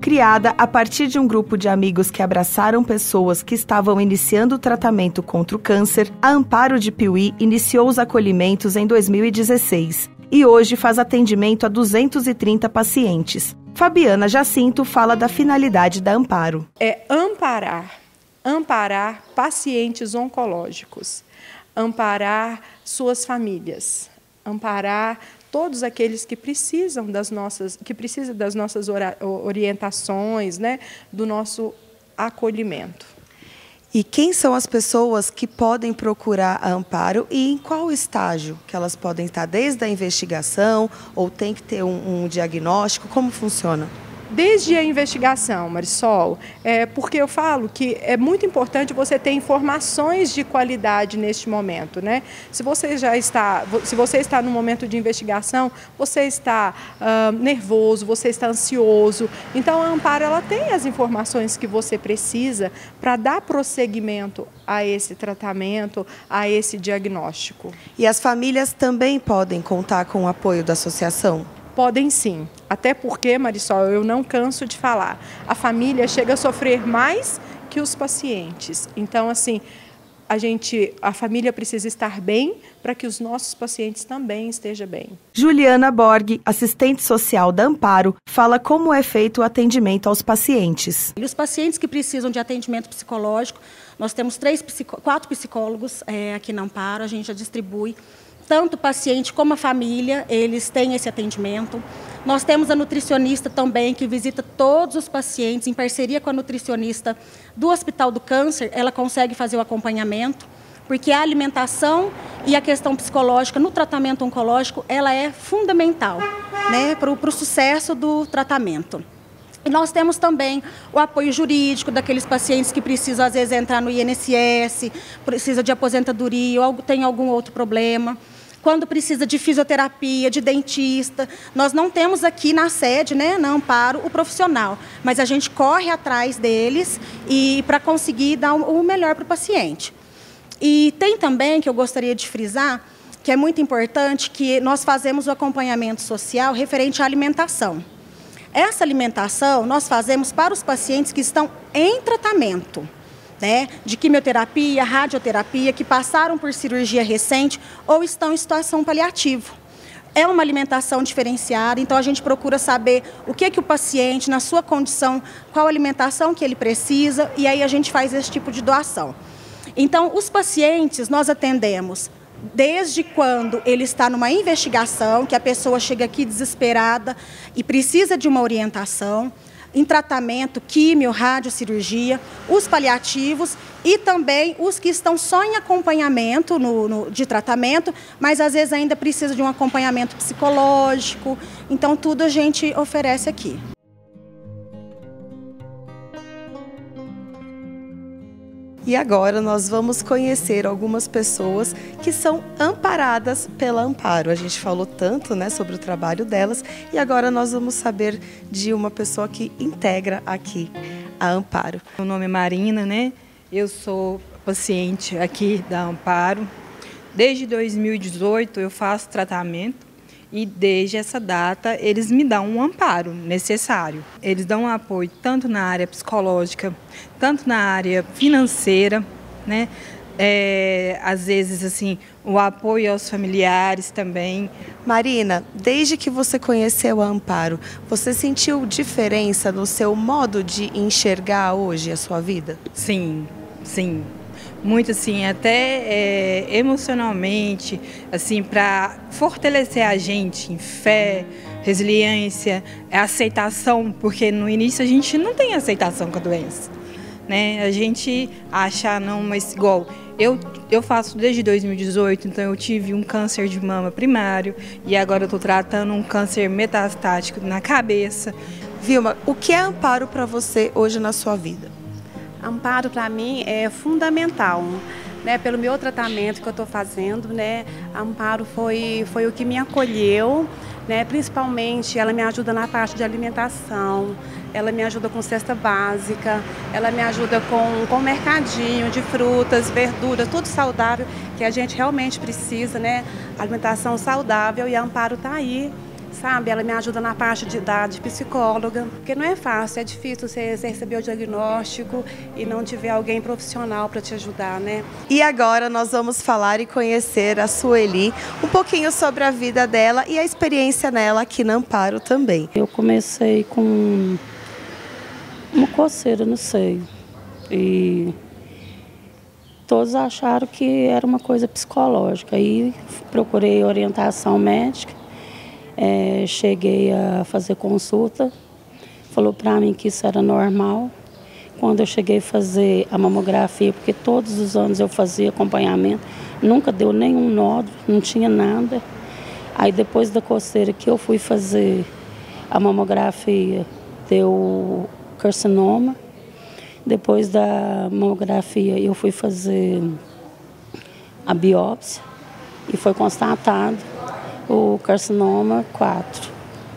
Criada a partir de um grupo de amigos que abraçaram pessoas que estavam iniciando o tratamento contra o câncer, a Amparo de Piuí iniciou os acolhimentos em 2016 e hoje faz atendimento a 230 pacientes. Fabiana Jacinto fala da finalidade da Amparo. É amparar pacientes oncológicos, amparar suas famílias, amparar todos aqueles que precisam das nossas orientações, né, do nosso acolhimento. E quem são as pessoas que podem procurar a Amparo e em qual estágio que elas podem estar? Desde a investigação ou tem que ter um diagnóstico? Como funciona? Desde a investigação, Marisol, porque eu falo que é muito importante você ter informações de qualidade neste momento, né? Se você está no momento de investigação, você está nervoso, você está ansioso. Então a Amparo ela tem as informações que você precisa para dar prosseguimento a esse tratamento, a esse diagnóstico. E as famílias também podem contar com o apoio da associação? Podem sim, até porque, Marisol, eu não canso de falar, a família chega a sofrer mais que os pacientes. Então, assim, a família precisa estar bem para que os nossos pacientes também estejam bem. Juliana Borg, assistente social da Amparo, fala como é feito o atendimento aos pacientes. E os pacientes que precisam de atendimento psicológico, nós temos 4 psicólogos aqui na Amparo, a gente já distribui. Tanto o paciente como a família, eles têm esse atendimento. Nós temos a nutricionista também, que visita todos os pacientes, em parceria com a nutricionista do Hospital do Câncer, ela consegue fazer o acompanhamento, porque a alimentação e a questão psicológica no tratamento oncológico, ela é fundamental, né, para o sucesso do tratamento. E nós temos também o apoio jurídico daqueles pacientes que precisam, às vezes, entrar no INSS, precisa de aposentadoria ou tem algum outro problema. Quando precisa de fisioterapia, de dentista, nós não temos aqui na sede, né, na Amparo, o profissional, mas a gente corre atrás deles e para conseguir dar o melhor para o paciente. E tem também, que eu gostaria de frisar, que é muito importante, que nós fazemos o acompanhamento social referente à alimentação. Essa alimentação nós fazemos para os pacientes que estão em tratamento, né, de quimioterapia, radioterapia, que passaram por cirurgia recente ou estão em situação paliativa. É uma alimentação diferenciada, então a gente procura saber o que o paciente, na sua condição, qual alimentação que ele precisa, e aí a gente faz esse tipo de doação. Então, os pacientes nós atendemos desde quando ele está numa investigação, que a pessoa chega aqui desesperada e precisa de uma orientação, em tratamento, químio, radiocirurgia, os paliativos e também os que estão só em acompanhamento de tratamento, mas às vezes ainda precisa de um acompanhamento psicológico. Então, tudo a gente oferece aqui. E agora nós vamos conhecer algumas pessoas que são amparadas pela Amparo. A gente falou tanto, né, sobre o trabalho delas e agora nós vamos saber de uma pessoa que integra aqui a Amparo. Meu nome é Marina, né? Eu sou paciente aqui da Amparo. Desde 2018 eu faço tratamento. E desde essa data eles me dão um amparo necessário. Eles dão um apoio tanto na área psicológica, tanto na área financeira, né? Às vezes assim, o apoio aos familiares também. Marina, desde que você conheceu a Amparo, você sentiu diferença no seu modo de enxergar hoje a sua vida? Sim, sim. Muito assim, até emocionalmente, assim, para fortalecer a gente em fé, resiliência, aceitação, porque no início a gente não tem aceitação com a doença, né? A gente acha, não, mas igual, eu faço desde 2018, então eu tive um câncer de mama primário e agora eu estou tratando um câncer metastático na cabeça. Vilma, o que é Amparo para você hoje na sua vida? Amparo para mim é fundamental, né? Pelo meu tratamento que eu estou fazendo, né? Amparo foi o que me acolheu, né? Principalmente ela me ajuda na parte de alimentação, ela me ajuda com cesta básica, ela me ajuda com mercadinho de frutas, verduras, tudo saudável que a gente realmente precisa, né? Alimentação saudável, e a Amparo está aí sabe? Ela me ajuda na parte de psicóloga, porque não é fácil, é difícil você receber o diagnóstico e não tiver alguém profissional para te ajudar, né? E agora nós vamos falar e conhecer a Sueli, um pouquinho sobre a vida dela e a experiência nela aqui na Amparo também. Eu comecei com uma coceira no seio e todos acharam que era uma coisa psicológica. Aí procurei orientação médica, cheguei a fazer consulta, falou para mim que isso era normal. Quando eu cheguei a fazer a mamografia, porque todos os anos eu fazia acompanhamento, nunca deu nenhum nódulo, não tinha nada. Aí depois da coceira que eu fui fazer a mamografia, deu carcinoma. Depois da mamografia eu fui fazer a biópsia e foi constatado o carcinoma 4.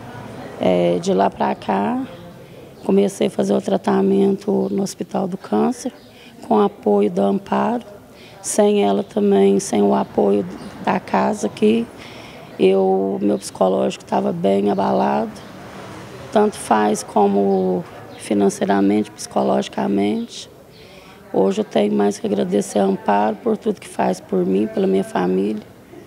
De lá para cá, comecei a fazer o tratamento no Hospital do Câncer, com apoio da Amparo. Sem ela também, sem o apoio da casa aqui, meu psicológico estava bem abalado, tanto faz como financeiramente, psicologicamente. Hoje eu tenho mais que agradecer a Amparo por tudo que faz por mim, pela minha família,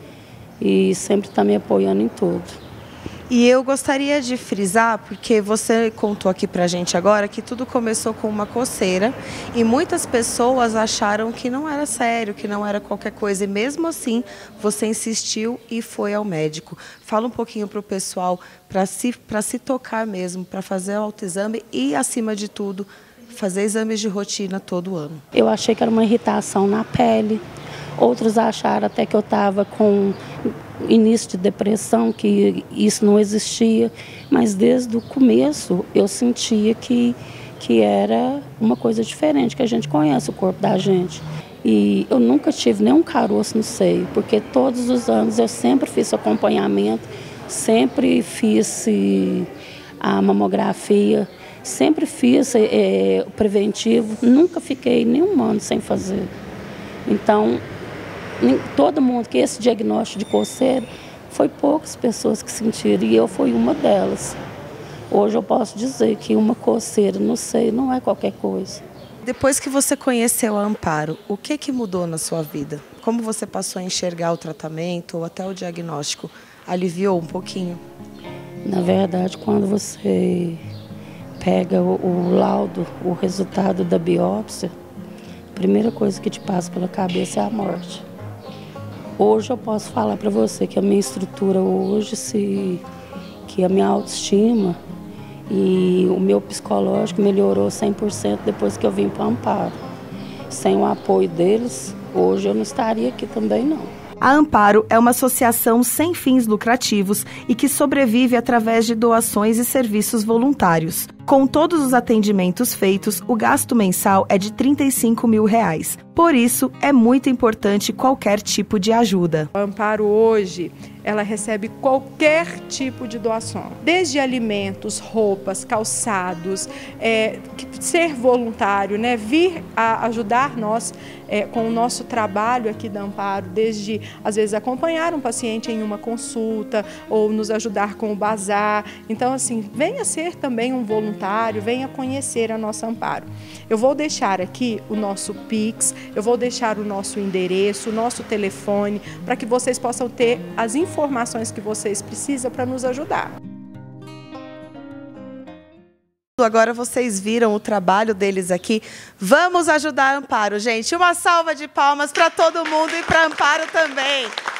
e sempre está me apoiando em tudo. E eu gostaria de frisar, porque você contou aqui pra gente agora que tudo começou com uma coceira e muitas pessoas acharam que não era sério, que não era qualquer coisa, e mesmo assim você insistiu e foi ao médico. Fala um pouquinho pro pessoal para se tocar mesmo, para fazer o autoexame e, acima de tudo, fazer exames de rotina todo ano. Eu achei que era uma irritação na pele, outros acharam até que eu estava com início de depressão, que isso não existia, mas desde o começo eu sentia que era uma coisa diferente, que a gente conhece o corpo da gente. E eu nunca tive nenhum caroço no seio, porque todos os anos eu sempre fiz acompanhamento, sempre fiz a mamografia, sempre fiz o preventivo, nunca fiquei nenhum ano sem fazer. Então, todo mundo que esse diagnóstico de coceira, foi poucas pessoas que sentiram e eu fui uma delas. Hoje eu posso dizer que uma coceira no seio não é qualquer coisa. Depois que você conheceu a Amparo, o que mudou na sua vida? Como você passou a enxergar o tratamento ou até o diagnóstico? Aliviou um pouquinho? Na verdade, quando você pega o laudo, o resultado da biópsia, a primeira coisa que te passa pela cabeça é a morte. Hoje eu posso falar para você que a minha estrutura hoje, que a minha autoestima e o meu psicológico melhorou 100% depois que eu vim para o Amparo. Sem o apoio deles, hoje eu não estaria aqui também não. A Amparo é uma associação sem fins lucrativos e que sobrevive através de doações e serviços voluntários. Com todos os atendimentos feitos, o gasto mensal é de R$35 mil. Por isso, é muito importante qualquer tipo de ajuda. A Amparo hoje, ela recebe qualquer tipo de doação, desde alimentos, roupas, calçados, ser voluntário, né? Vir a ajudar nós com o nosso trabalho aqui da Amparo, desde, às vezes, acompanhar um paciente em uma consulta ou nos ajudar com o bazar. Então, assim, venha ser também um voluntário, venha conhecer a nossa Amparo. Eu vou deixar aqui o nosso Pix, eu vou deixar o nosso endereço, o nosso telefone, para que vocês possam ter as informações que vocês precisam para nos ajudar. Agora vocês viram o trabalho deles aqui. Vamos ajudar a Amparo, gente. Uma salva de palmas para todo mundo e para a Amparo também.